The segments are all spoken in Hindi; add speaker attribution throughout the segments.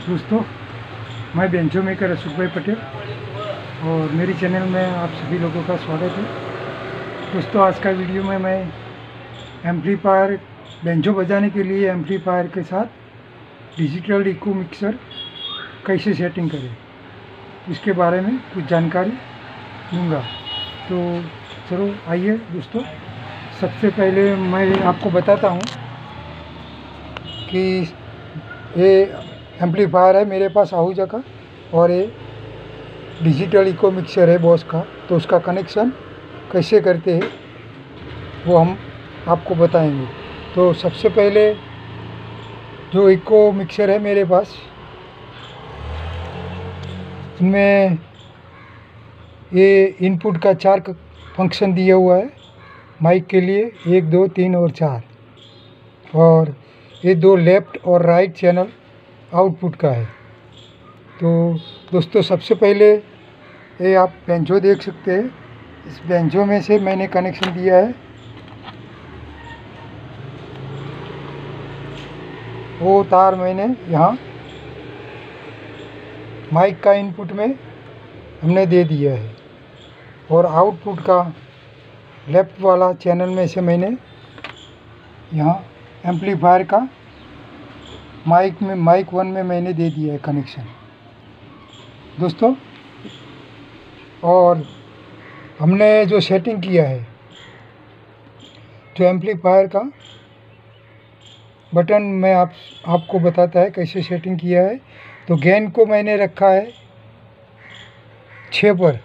Speaker 1: दोस्तों, मैं बेंचो मेकर अशोक भाई पटेल और मेरी चैनल में आप सभी लोगों का स्वागत है। दोस्तों, आज का वीडियो में मैं एम्पलीफायर बेंचो बजाने के लिए एम्पलीफायर के साथ डिजिटल इको मिक्सर कैसे सेटिंग करें इसके बारे में कुछ जानकारी दूंगा। तो चलो आइए दोस्तों, सबसे पहले मैं आपको बताता हूँ कि ये एम्पलीफायर है मेरे पास आहूजा का और ये डिजिटल इको मिक्सर है बॉस का। तो उसका कनेक्शन कैसे करते हैं वो हम आपको बताएंगे। तो सबसे पहले जो इको मिक्सर है मेरे पास, इनमें ये इनपुट का 4 फंक्शन दिया हुआ है माइक के लिए, 1, 2, 3 और 4, और ये 2 लेफ़्ट और राइट चैनल आउटपुट का है। तो दोस्तों, सबसे पहले ये आप बेंचो देख सकते हैं। इस बेंचो में से मैंने कनेक्शन दिया है, वो तार मैंने यहाँ माइक का इनपुट में हमने दे दिया है, और आउटपुट का लेफ़्ट वाला चैनल में से मैंने यहाँ एम्पलीफायर का माइक 1 में मैंने दे दिया है कनेक्शन दोस्तों। और हमने जो सेटिंग किया है, जो एम्पलीफायर का बटन मैं आपको बताता है कैसे सेटिंग किया है। तो गेन को मैंने रखा है 6 पर,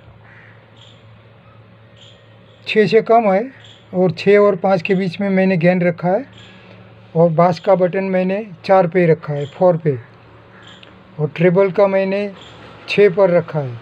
Speaker 1: 6 से कम है, और 6 और 5 के बीच में मैंने गेन रखा है। और बास का बटन मैंने 4 पे रखा है, 4 पे, और ट्रेबल का मैंने 6 पर रखा है।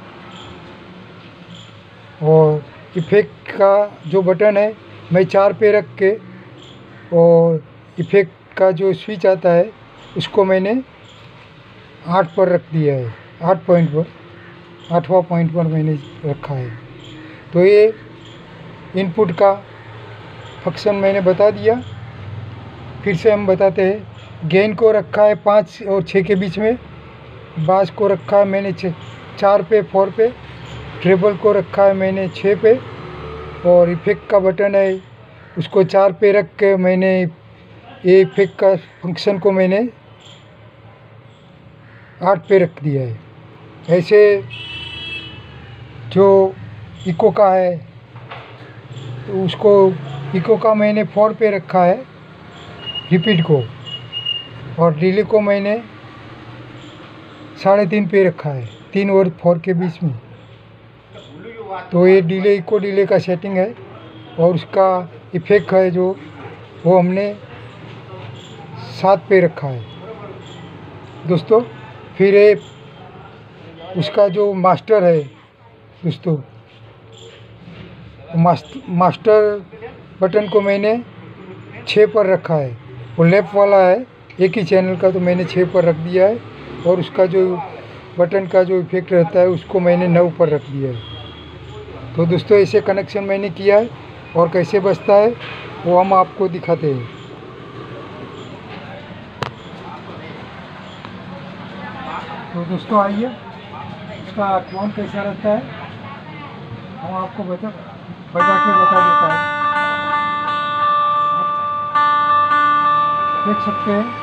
Speaker 1: और इफ़ेक्ट का जो बटन है मैं 4 पे रख के, और इफ़ेक्ट का जो स्विच आता है उसको मैंने 8 पर रख दिया है, 8 पॉइंट पर, 8वां पॉइंट पर मैंने रखा है। तो ये इनपुट का फंक्शन मैंने बता दिया। फिर से हम बताते हैं। गेन को रखा है 5 और 6 के बीच में, बास को रखा है मैंने 4 पे, 4 पे, ट्रेबल को रखा है मैंने 6 पे, और इफ़ेक्ट का बटन है उसको 4 पे रख के मैंने ये इफ़ेक्ट का फंक्शन को मैंने 8 पे रख दिया है। ऐसे जो इको का है तो उसको इको का मैंने 4 पे रखा है रिपीट को, और डिले को मैंने 3.5 पे रखा है, 3 और 4 के बीच में। तो ये डिले इको डिले का सेटिंग है, और उसका इफ़ेक्ट है जो वो हमने 7 पे रखा है दोस्तों। फिर ये उसका जो मास्टर है दोस्तों, मास्टर बटन को मैंने 6 पर रखा है, वो लेफ़्ट वाला है एक ही चैनल का, तो मैंने 6 पर रख दिया है। और उसका जो बटन का जो इफ़ेक्ट रहता है उसको मैंने 9 पर रख दिया है। तो दोस्तों, ऐसे कनेक्शन मैंने किया है, और कैसे बजता है वो हम आपको दिखाते हैं। तो दोस्तों आइए, इसका टोन कैसा रहता है हम आपको बजा के बता देता है। देख सकते हैं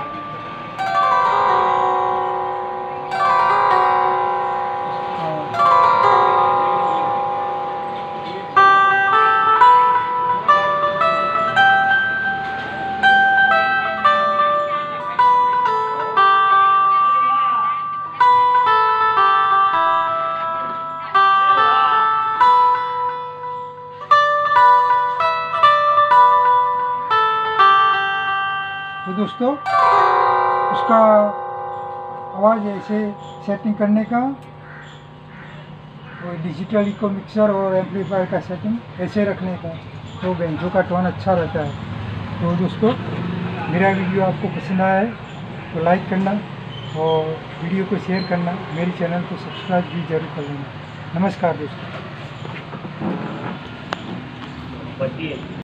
Speaker 1: तो दोस्तों, उसका आवाज़ ऐसे सेटिंग करने का, वो डिजिटल इको मिक्सर और एम्पलीफायर का सेटिंग ऐसे रखने का, तो बेंचो का टोन अच्छा रहता है। तो दोस्तों, मेरा वीडियो आपको पसंद आया है तो लाइक करना, और वीडियो को शेयर करना, मेरे चैनल को सब्सक्राइब भी जरूर कर लेना। नमस्कार दोस्तों।